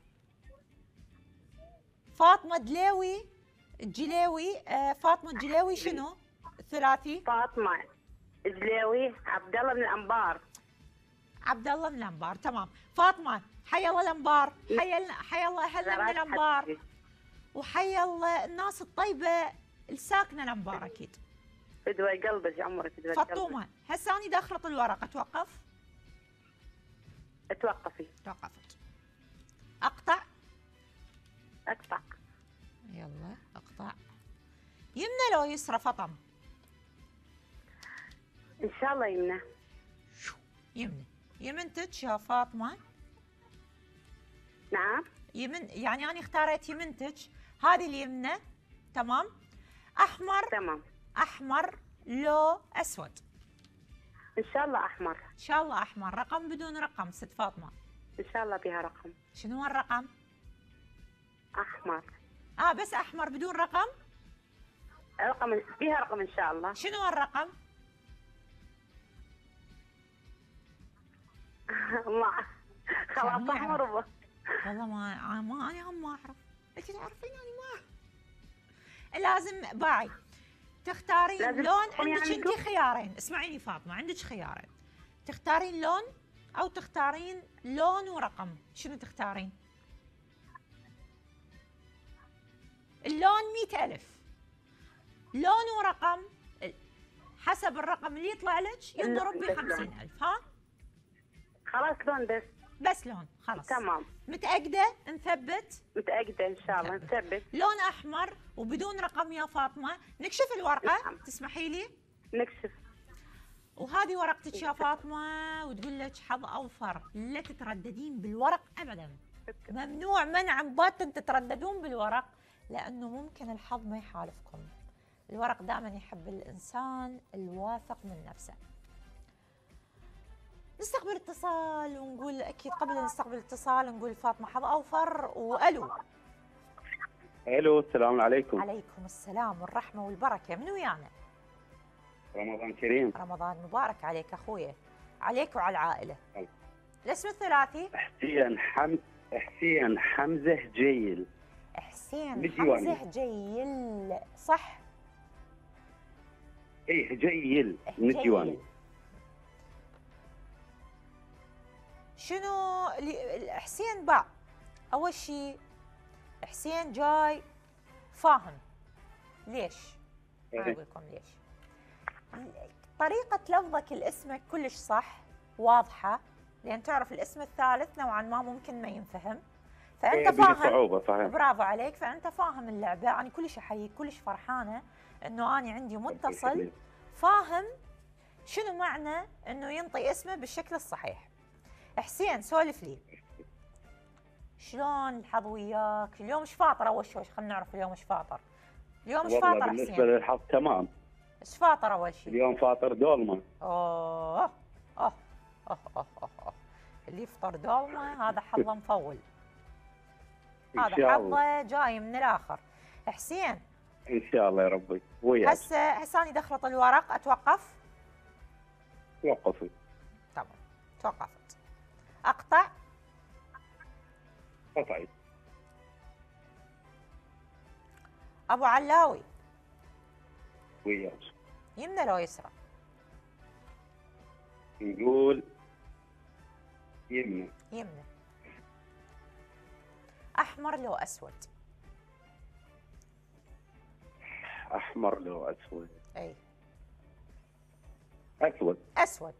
فاطمه دلاوي الجلاوي. آه فاطمه الجلاوي شنو؟ الثلاثي. فاطمة أزلاوي عبد الله من الأنبار. عبد الله من الانبار. تمام. فاطمه حي الله الانبار، حي حي الله اهلنا من الانبار، وحي الله الناس الطيبه الساكنه الانبار اكيد. فدوى قلبك يا عمرك، فدوى قلبك. فطومه هسه اني داخلط الورقه، توقف. توقفي. توقفت. اقطع. أقطع. يلا اقطع. يمنى لو يسرى فطم؟ إن شاء الله يمنى. يمنى. يمنتك يا فاطمه. نعم. يمن يعني انا اختاريت يمنتك، هذه اليمنى. تمام. احمر. تمام. احمر لو اسود؟ إن شاء الله أحمر. ان شاء الله احمر. رقم بدون رقم ست فاطمه؟ إن شاء الله بها رقم. شنو الرقم؟ أحمر. اه بس احمر بدون رقم؟ رقم بها رقم إن شاء الله. شنو الرقم؟ ما خلاص أحمر. والله ما ما انا هم ما اعرف. انت تعرفين انا ما اعرف. لازم باعي تختارين لازم لون. تكون عندك يعني انت خيارين، اسمعيني فاطمه، عندك خيارين، تختارين لون او تختارين لون ورقم. شنو تختارين؟ اللون مئة ألف، لون ورقم حسب الرقم اللي يطلع لك ينضرب ب خمسين ألف. ها خلاص لون بس. بس لون خلاص. تمام. متأكدة؟ نثبت؟ متأكدة إن شاء الله نثبت. لون أحمر وبدون رقم يا فاطمة. نكشف الورقة. نعم. تسمحي لي؟ نكشف. وهذه ورقتك يا فاطمة، وتقول لك حظ أوفر، لا تترددين بالورق أبدا. ممنوع منعا باتا تترددون بالورق، لأنه ممكن الحظ ما يحالفكم. الورق دائما يحب الإنسان الواثق من نفسه. نستقبل اتصال ونقول اكيد قبل ان نستقبل اتصال نقول فاطمه حظ اوفر. والو. الو السلام عليكم. عليكم السلام والرحمه والبركه. من ويانا؟ رمضان كريم. رمضان مبارك عليك اخويا، عليك وعلى العائله. الاسم الثلاثي؟ حسين حمز حسين حمزه جيل. حسين حمزه جيل صح؟ ايه جيل من الديواني. شنو حسين باع؟ اول شيء حسين جاي فاهم ليش؟ انا اقول لكم ليش. طريقة لفظك لاسمك كلش صح واضحة، لأن تعرف الاسم الثالث نوعا ما ممكن ما ينفهم، فأنت إيه فاهم. صعوبة صحيح. برافو عليك، فأنت فاهم اللعبة. أنا كلش أحييك، كلش فرحانة إنه أنا عندي متصل فاهم شنو معنى إنه ينطي اسمه بالشكل الصحيح. حسين سولف لي، شلون الحظ وياك؟ اليوم ايش فاطر؟ اول شيء خلينا نعرف اليوم ايش فاطر. اليوم ايش فاطر حسين؟ بالنسبه للحظ تمام. ايش فاطر اول شيء؟ اليوم فاطر دولمه. اوه اوه اوه اوه اوه, أوه. اللي يفطر دولمه هذا حظه مفول. هذا حظه جاي من الاخر. حسين ان شاء الله يا ربي وياك. هسه هسه اني دخلت الورق، اتوقف؟ توقفي. تمام توقفت. اقطع. قطعي. ابو علاوي وياك. يمنى لو يسرى؟ نقول يمنى. يمنى. احمر لو اسود؟ احمر لو اسود؟ اي اسود. اسود.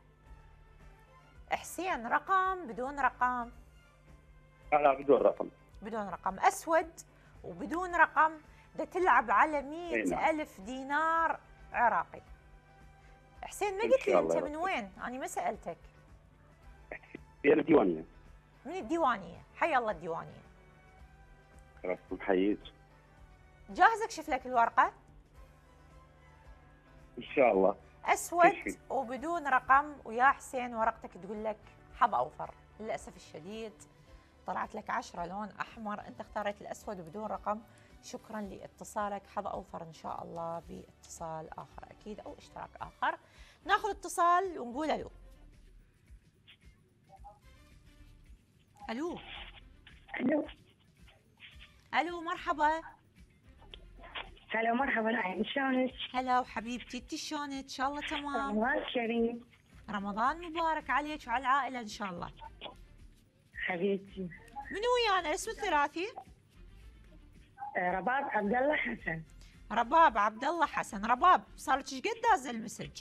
حسين رقم بدون رقم؟ لا بدون رقم. بدون رقم. اسود وبدون رقم. ده تلعب على مئة ألف دينار عراقي. حسين ما قلت لي انت من وين؟ انا ما سالتك. من الديوانيه. من الديوانيه. حي الله الديوانيه. رسم حييت. جاهز اكشف لك الورقه؟ ان شاء الله. اسود كشفي. وبدون رقم. ويا حسين ورقتك تقول لك حظ اوفر. للاسف الشديد طلعت لك عشرة لون احمر، انت اختاريت الاسود وبدون رقم، شكرا لاتصالك، حظ أوفر إن شاء الله باتصال آخر أكيد أو اشتراك آخر. ناخذ اتصال ونقول ألو. ألو الو ألو مرحبا. هلا مرحبا نعيم، شلونك؟ هلا وحبيبتي، انت شلونك؟ ان شاء الله تمام. رمضان كريم. رمضان مبارك عليك وعلى العائله ان شاء الله. حبيبتي. منو ويانا اسم الثلاثي؟ آه، رباب عبد الله حسن. رباب عبد الله حسن. رباب صار لك ايش قد دازه المسج؟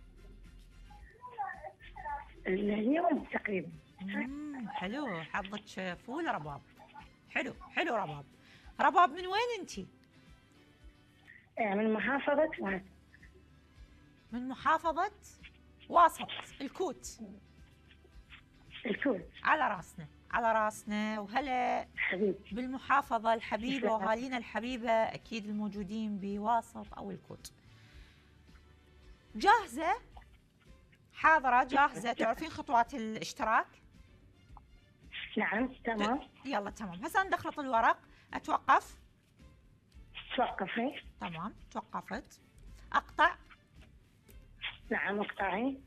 اليوم تقريبا. امم حلو، حظك فول رباب. حلو حلو رباب. رباب من وين انت؟ آه، من محافظة واسط. من محافظة واسط الكوت. الكوت. على راسنا على راسنا، وهلا حبيبتي بالمحافظة الحبيبة وأهالينا الحبيبة أكيد الموجودين بواسط أو الكوت. جاهزة؟ حاضرة جاهزة؟ تعرفين خطوات الاشتراك؟ نعم تمام. يلا تمام. هسه ندخلط الورق. أتوقف؟ توقفي. تمام توقفت. أقطع؟ نعم اقطعي.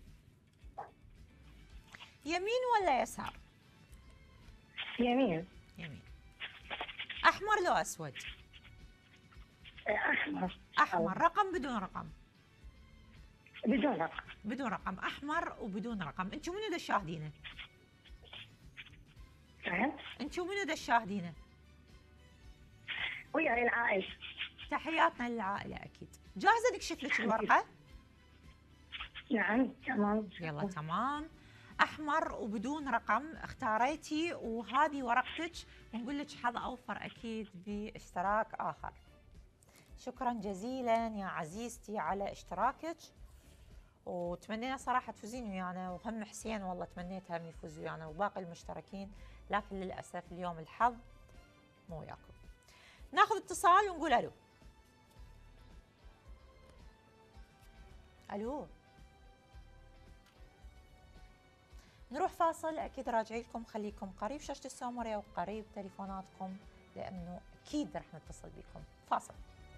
يمين ولا يسار؟ يمين. يمين. أحمر لو أسود؟ آه، أحمر. أحمر. رقم بدون رقم؟ بدون رقم. بدون رقم. أحمر وبدون رقم. أنتم منو دا تشاهدينه؟ نعم. أنتم منو دا تشاهدينه؟ وياي العائلة. تحياتنا للعائلة أكيد. جاهزة نكشف لك الورقة؟ نعم تمام. يلا تمام. أحمر وبدون رقم اختاريتي، وهذه ورقتك، ونقول لك حظ أوفر أكيد باشتراك آخر. شكرا جزيلا يا عزيزتي على اشتراكك، وتمنينا صراحة تفوزين ويانا، وهم حسين والله تمنيت هم يفوز ويانا وباقي المشتركين، لكن للأسف اليوم الحظ مو وياكم. ناخذ اتصال ونقول ألو. ألو. نروح فاصل، أكيد راجعي لكم، خليكم قريب شاشة السومرية وقريب تليفوناتكم، لأنه أكيد رح نتصل بكم. فاصل.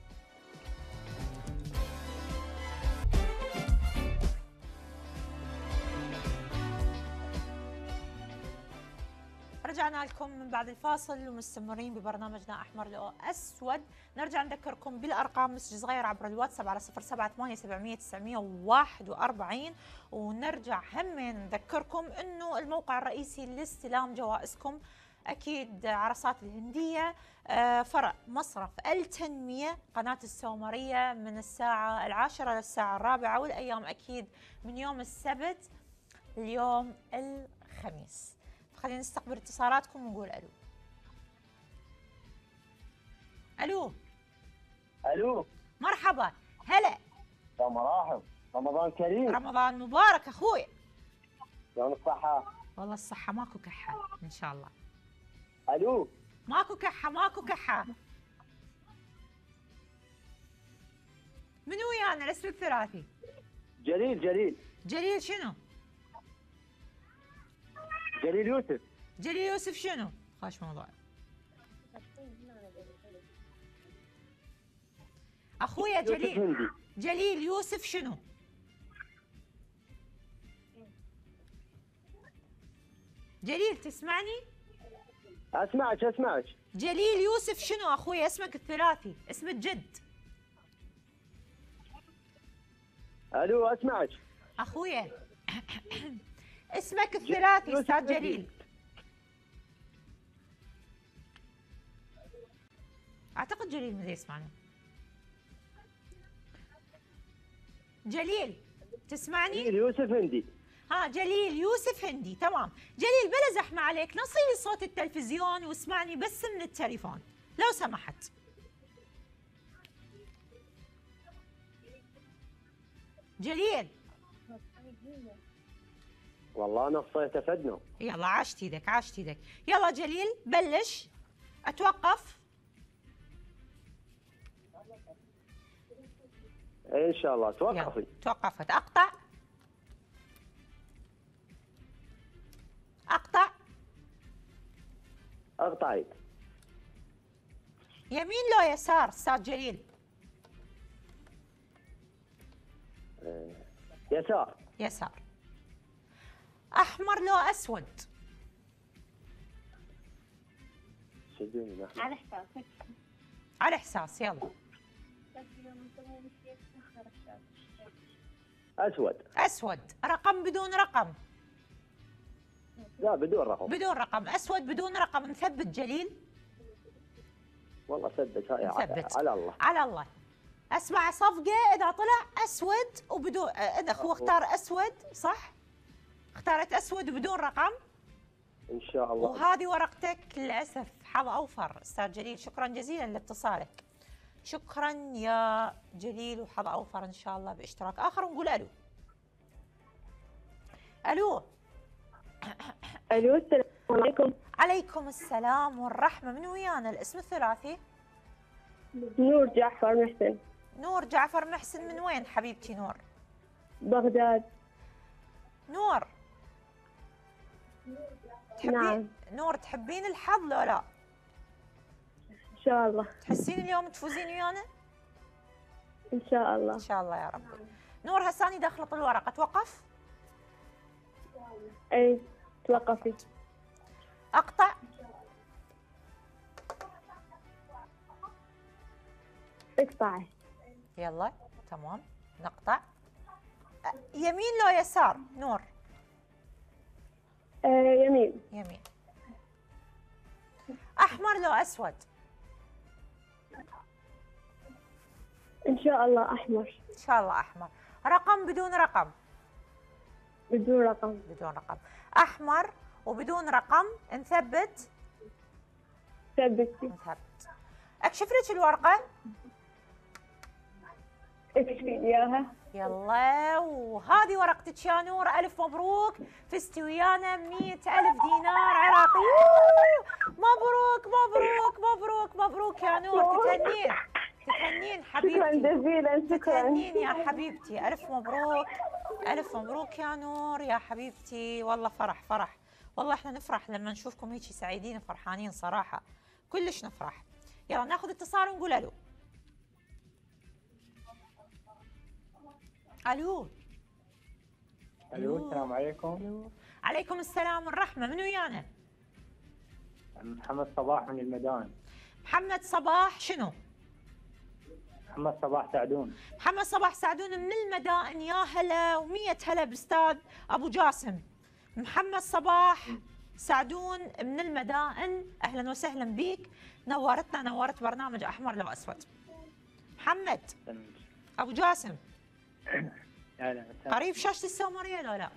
رجعنا لكم من بعد الفاصل ومستمرين ببرنامجنا أحمر لو أسود. نرجع نذكركم بالأرقام مسج صغير عبر الواتساب على صفر سبعة ثمانية سبعمية تسعمية وواحد وأربعين، ونرجع همين نذكركم أنه الموقع الرئيسي لاستلام جوائزكم أكيد عرصات الهندية، فرع مصرف التنمية قناة السومرية، من الساعة العاشرة للساعة الرابعة، والأيام أكيد من يوم السبت اليوم الخميس. خلينا نستقبل اتصالاتكم ونقول الو. الو. الو. مرحبا. هلا. يا مراحب، رمضان كريم. رمضان مبارك اخوي. شلون الصحة؟ والله الصحة ماكو كحة ان شاء الله. الو. ماكو كحة ماكو كحة. من ويانا الاسم الثلاثي؟ جليل. جليل. جليل شنو؟ جليل يوسف. جليل يوسف شنو؟ خوش موضوع. اخويا جليل. هندي. جليل يوسف شنو؟ جليل تسمعني؟ اسمعك اسمعك. جليل يوسف شنو اخويا اسمك الثلاثي، اسم الجد؟ الو اسمعك. اخويا اسمك الثلاثي استاذ جليل. اعتقد جليل ما يسمعنا. جليل تسمعني؟ جليل يوسف هندي. ها جليل يوسف هندي تمام. جليل بلا زحمة عليك، نصيلي صوت التلفزيون واسمعني بس من التليفون لو سمحت. جليل والله نصيت افدنا. يلا عاشت ايدك عاشت ايدك. يلا جليل بلش. اتوقف. ان شاء الله توقفي. يلا. توقفت. اقطع. اقطع. اقطعي. يمين لو يسار استاذ جليل؟ يسار. يسار. احمر لو اسود؟ على حسابك. على احساس. يلا. اسود. اسود. رقم بدون رقم؟ لا بدون رقم. بدون رقم. اسود بدون رقم. نثبت جليل؟ والله ثبت هاي نثبت. على الله. على الله. اسمع صفقه اذا طلع اسود وبدون، اذا هو اختار اسود صح؟ اختارت اسود وبدون رقم؟ ان شاء الله. وهذه ورقتك للاسف حظ اوفر استاذ جليل. شكرا جزيلا لاتصالك. شكرا يا جليل وحظ اوفر ان شاء الله باشتراك اخر. ونقول الو. الو. الو السلام عليكم. عليكم السلام والرحمه. من ويانا الاسم الثلاثي؟ نور جعفر محسن. نور جعفر محسن. من وين حبيبتي نور؟ بغداد. نور تحبين نعم. نور تحبين الحظ لو لا؟ ان شاء الله. تحسين اليوم تفوزين ويانا؟ ان شاء الله. ان شاء الله يا رب. نور هساني داخلة الورقة. توقف. اي توقفي. اقطع. اقطعي. يلا تمام نقطع. يمين لو يسار نور؟ آه يمين. يمين. احمر لو اسود؟ ان شاء الله احمر. ان شاء الله احمر. رقم بدون رقم؟ بدون رقم. بدون رقم. احمر وبدون رقم. نثبت. ثبتي. نثبت. اكشف لك الورقة. اكشفي اياها. يلا وهذه ورقتك يا نور. ألف مبروك. فزتي ويانا مئة ألف دينار عراقي. مبروك مبروك مبروك مبروك يا نور. تتهنين تتهنين حبيبتي. شكرا جزيلا. شكرا. تتهنين يا حبيبتي. ألف مبروك. ألف مبروك يا نور يا حبيبتي. والله فرح فرح. والله احنا نفرح لما نشوفكم هيك سعيدين وفرحانين صراحة. كلش نفرح. يلا ناخذ اتصال ونقول الو. الو. الو السلام عليكم. الو. عليكم السلام والرحمة. من ويانا؟ محمد صباح من المدائن. محمد صباح شنو؟ محمد صباح سعدون. محمد صباح سعدون من المدائن. يا هلا ومية هلا بالاستاذ ابو جاسم. محمد صباح سعدون من المدائن. اهلا وسهلا بيك. نورتنا نورت برنامج احمر لو اسود. محمد ابو جاسم قريب شاشة السومرية لو لا؟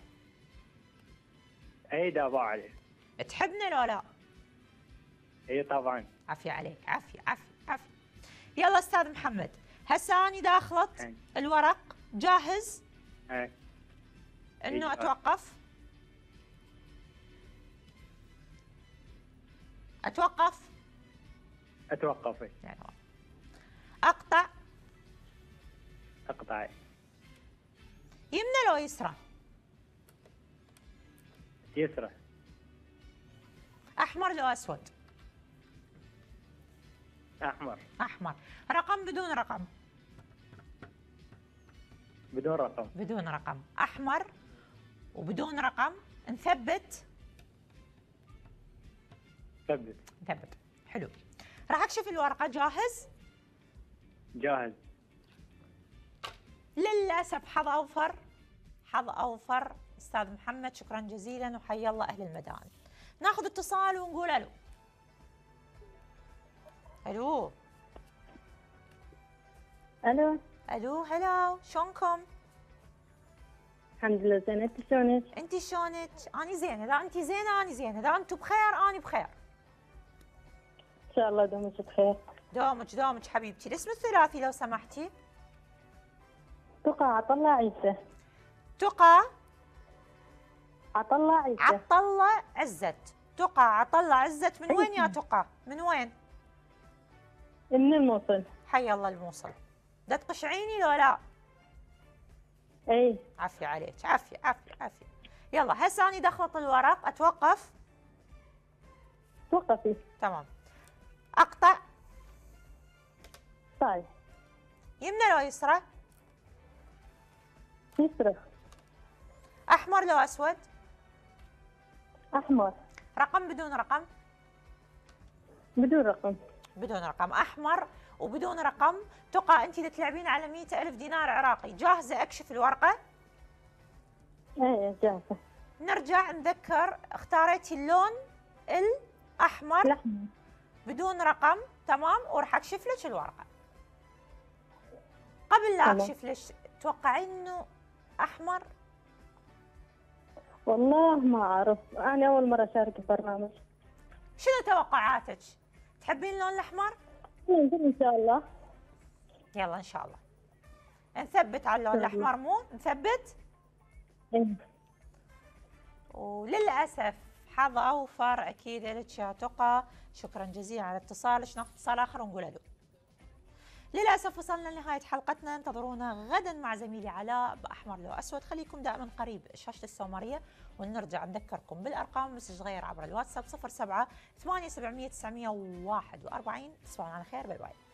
اي دابا عليك. تحبنا لو لا؟ اي طبعا. عافية عليك. عافية عافية عافية. يلا استاذ محمد هسه اني داخلت أي. الورق. جاهز؟ اي. انه أي. اتوقف؟ اتوقف؟ اتوقفي. اقطع. اقطعي. يمنى لو يسرى؟ يسرى. احمر لو اسود؟ احمر. احمر. رقم بدون رقم؟ بدون رقم. بدون رقم. احمر وبدون رقم. نثبت. ثبت. نثبت. حلو. راح اكشف الورقه. جاهز؟ جاهز. للاسف حظ اوفر. حظ اوفر استاذ محمد. شكرا جزيلا وحيا الله اهل المدائن. ناخذ اتصال ونقول الو. الو. الو. الو هلا شلونكم؟ الحمد لله زين. انت شلونك؟ انت شلونك؟ اني زينه. اذا انت زينه اني زينه. اذا انتم بخير اني بخير. ان شاء الله دومك بخير. دومك دومك حبيبتي. الاسم الثلاثي لو سمحتي. تقى عطله عزة. تقى عطله عزة. عطله عزت. تقى عطله عزت. من وين يا تقى؟ من وين؟ من الموصل. حي الله الموصل. دا تقشعيني لو لا؟ اي. عافية عليك. عافية عافية عافية. يلا هسه اني دخلت الورق. اتوقف؟ توقفي. تمام. اقطع. طيب. يمنى لو يسرى؟ يسرى. احمر لو اسود؟ احمر. رقم بدون رقم؟ بدون رقم. بدون رقم. احمر وبدون رقم. تقى انت تلعبين على مئة ألف دينار عراقي. جاهزه اكشف الورقه؟ ايه جاهزة. نرجع نذكر، اختاريتي اللون الاحمر الأحمر. بدون رقم، تمام، وراح اكشف لك الورقه. قبل لا تمام. اكشف لك، توقعين انه احمر؟ والله ما اعرف، انا اول مرة اشارك في البرنامج. شنو توقعاتك؟ تحبين اللون الاحمر؟ ان شاء الله. يلا ان شاء الله نثبت على اللون إن شاء الله. الاحمر، مو نثبت. إيه. وللاسف حظ اوفر اكيد لك يا تقى. شكرا جزيلا على اتصالك. ناخذ اتصال اخر ونقول الو. للاسف وصلنا لنهايه حلقتنا، انتظرونا غدا مع زميلي علاء باحمر لو اسود. خليكم دائما قريب شاشه السومريه، ونرجع نذكركم بالارقام مسج غير عبر الواتساب صفر سبعة ثمانية سبعمية تسعمية وواحد وأربعين. تصبحون على خير، باي باي.